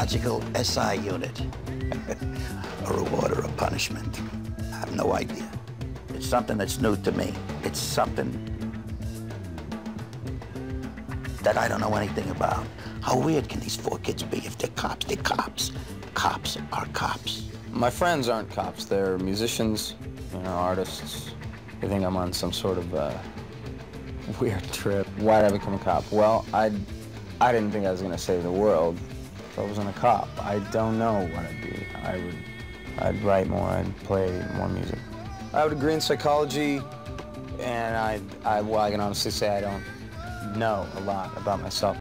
psychological SI unit. A reward or a punishment. I have no idea. It's something that's new to me. It's something that I don't know anything about. How weird can these four kids be? If they're cops, they're cops. Cops are cops. My friends aren't cops. They're musicians, you know, artists. They think I'm on some sort of weird trip. Why did I become a cop? Well, I didn't think I was going to save the world if I wasn't a cop. I don't know what I'd do. I'd write more, I'd play more music. I have a degree in psychology, and well, I can honestly say I don't know a lot about myself.